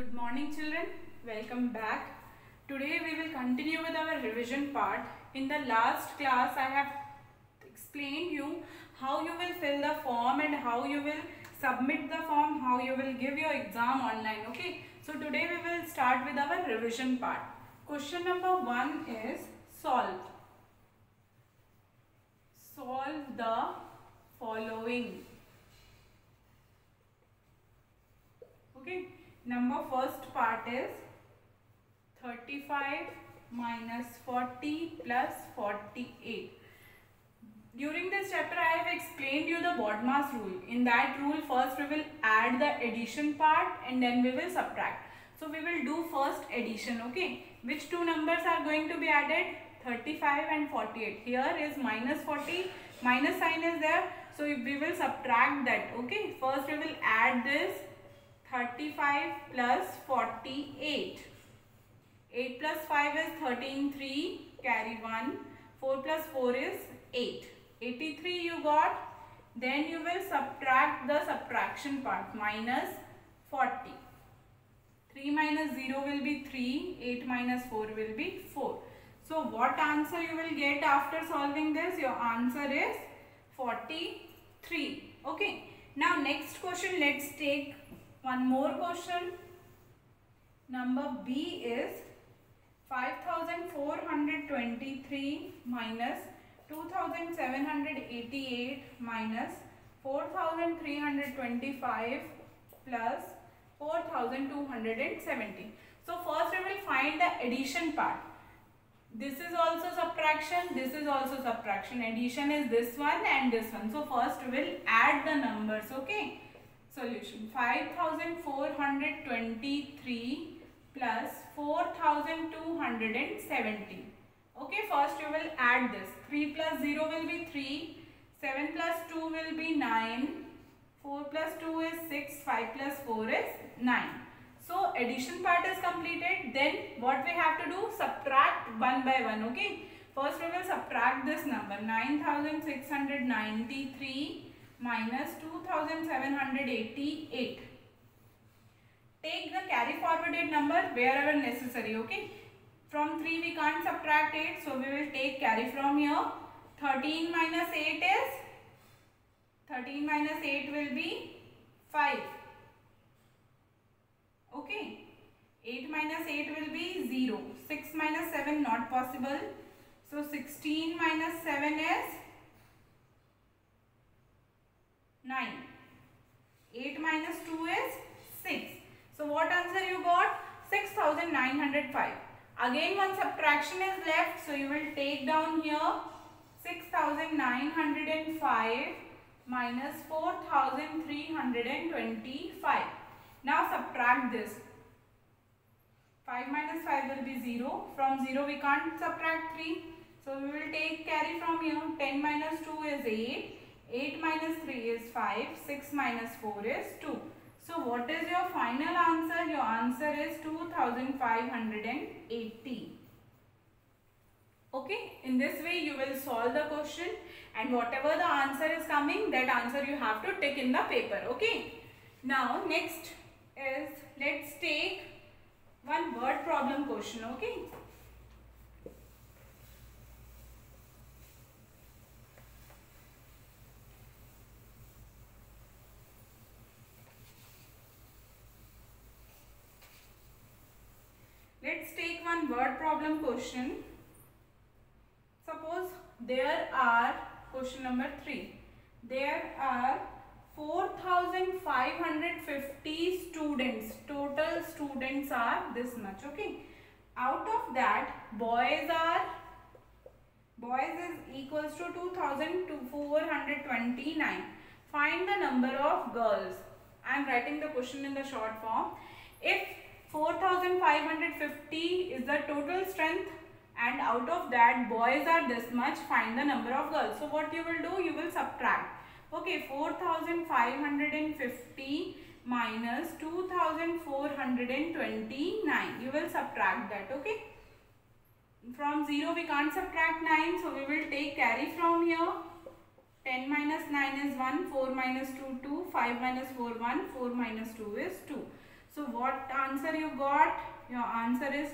Good morning children, welcome back. Today we will continue with our revision part. In the last class I have explained you how you will fill the form and how you will submit the form, how you will give your exam online. Okay, so today we will start with our revision part. Question number 1 is solve the following. Okay, first part is 35 minus 40 plus 48. During this chapter I have explained you the BODMAS rule. In that rule first we will add the addition part and then we will subtract. So we will do first addition. Okay, which two numbers are going to be added? 35 and 48. Here is minus 40, minus sign is there, so we will subtract that. Okay, first we will add this 35 plus 48. 8 plus 5 is 13, 3, carry 1. 4 plus 4 is 8. 83 you got. Then you will subtract the subtraction part, minus 40. 3 minus 0 will be 3. 8 minus 4 will be 4. So what answer you will get after solving this? Your answer is 43. Okay. Now next question, let's take one more question. Number B is 5423 minus 2788 minus 4325 plus 4270. So first we will find the addition part. This is also subtraction, this is also subtraction. Addition is this one and this one. So first we will add the numbers. Okay. Solution 5423 plus 4270. Okay, first you will add this. 3 plus 0 will be 3, 7 plus 2 will be 9, 4 plus 2 is 6, 5 plus 4 is 9. So addition part is completed. Then what we have to do? Subtract one by one. Okay, first we will subtract this number 9693 minus 2788. Take the carry forwarded number wherever necessary. Okay, from 3 we can't subtract 8, so we will take carry from here. 13 minus 8 is 13 minus 8 will be 5. Okay, 8 minus 8 will be 0. 6 minus 7 not possible. So 16 minus 7 is 9. 8 minus 2 is 6. So what answer you got? 6905. Again one subtraction is left, so you will take down here 6905 minus 4325. Now subtract this. 5 minus 5 will be 0. From 0 we can't subtract 3. So we will take carry from here. 10 minus 2 is 8. 8 minus 3 is 5. 6 minus 4 is 2. So what is your final answer? Your answer is 2580. Okay, in this way you will solve the question and whatever the answer is coming, that answer you have to tick in the paper. Okay. Now next is, let's take one word problem question. Okay. Let's take one word problem question. Suppose there are, question number 3, there are 4550 students. Total students are this much. Okay. Out of that, boys is equals to 2429. Find the number of girls. I am writing the question in the short form. If 4550 is the total strength and out of that boys are this much, find the number of girls. So what you will do? You will subtract. Okay, 4550 minus 2429. You will subtract that. Okay. From 0 we can't subtract 9, so we will take carry from here. 10 minus 9 is 1, 4 minus 2, 2, 5 minus 4, 1, 4 minus 2 is 2. So what answer you got? Your answer is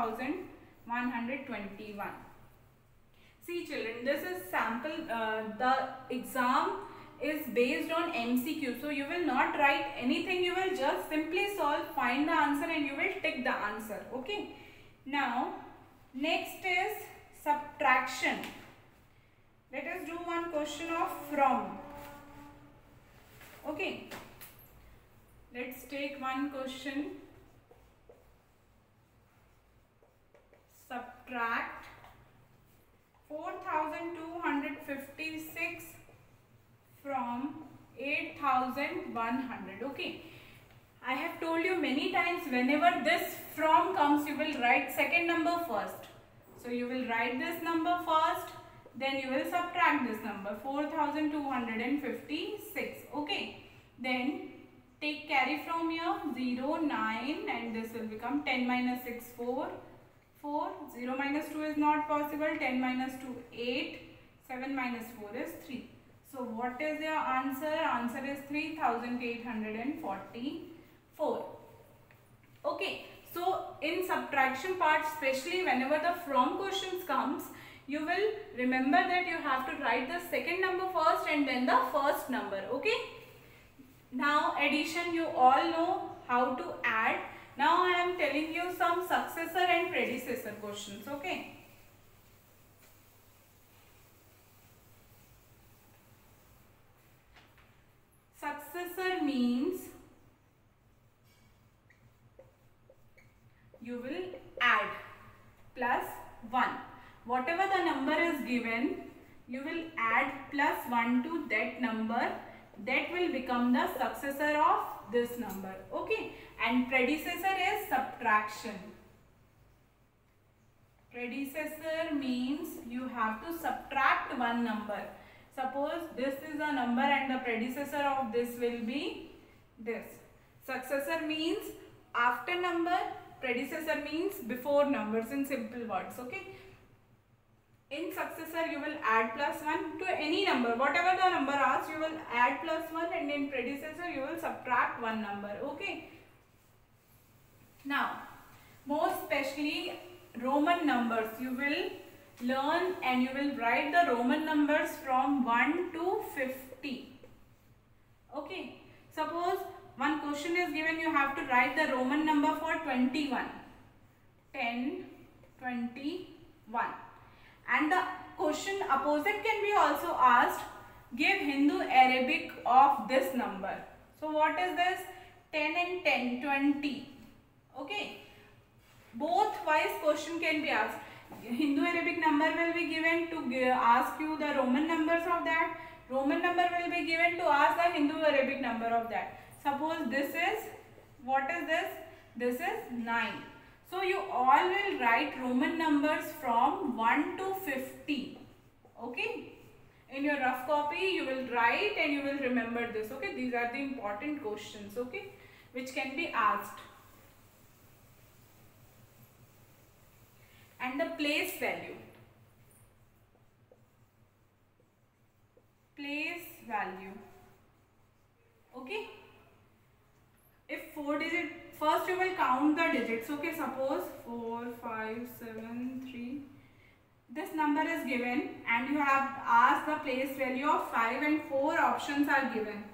2121. See children, this is sample, the exam is based on MCQ. So you will not write anything, you will just simply solve, find the answer and you will tick the answer. Okay. Now next is subtraction. Let us do one question of from. Okay. Let's take one question. Subtract 4256 from 8100. Okay. I have told you many times, whenever this from comes, you will write second number first. So you will write this number first, then you will subtract this number 4256. Okay. Then take carry from here 0, 9 and this will become 10 minus 6, 4. 4, 0 minus 2 is not possible, 10 minus 2, 8, 7 minus 4 is 3. So what is your answer? Answer is 3844. Okay, so in subtraction part, especially whenever the from questions comes, you will remember that you have to write the second number first and then the first number. Okay. Now addition, you all know how to add. Now I am telling you some successor and predecessor questions. Okay. Successor means you will add plus 1. Whatever the number is given, you will add plus 1 to that number. That will become the successor of this number. Okay. And predecessor is subtraction. Predecessor means you have to subtract one number. Suppose this is a number and the predecessor of this will be this. Successor means after number, predecessor means before numbers, in simple words. Okay. In successor you will add plus 1 to any number. Whatever the number asks, you will add plus 1, and in predecessor you will subtract one number. Okay. Now, more especially Roman numbers, you will learn and you will write the Roman numbers from 1 to 50. Okay. Suppose one question is given, you have to write the Roman number for 21. 10, 21. And the question opposite can be also asked, give Hindu Arabic of this number. So what is this? 10 and 10, 20. Okay. Both wise question can be asked. Hindu Arabic number will be given to ask you the Roman numbers of that. Roman number will be given to ask the Hindu Arabic number of that. Suppose this is, what is this? This is 9. So you all will write Roman numbers from 1 to 50. Okay. In your rough copy you will write and you will remember this. Okay. These are the important questions. Okay. Which can be asked. And the place value. Place value. Okay. If 4 digit, first you will count the digits. Okay. Suppose 4, 5, 7, 3. This number is given and you have asked the place value of 5 and 4 options are given.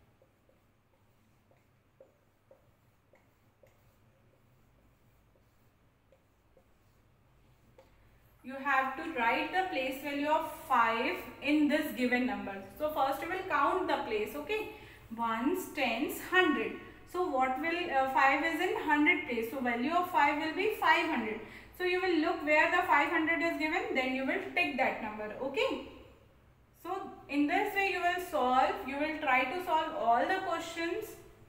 You have to write the place value of 5 in this given number. So first you will count the place. Okay. Ones, tens, 100. So what will 5 is in 100 place. So value of 5 will be 500. So you will look where the 500 is given, then you will take that number. Okay. So in this way you will solve, you will try to solve all the questions,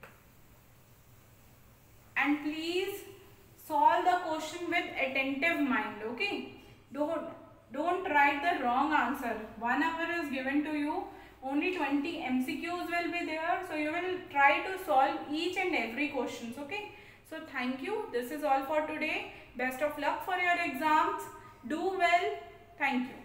and please solve the question with attentive mind. Okay. Don't write the wrong answer. 1 hour is given to you. Only 20 MCQs will be there. So you will try to solve each and every questions. Okay. So thank you. This is all for today. Best of luck for your exams. Do well. Thank you.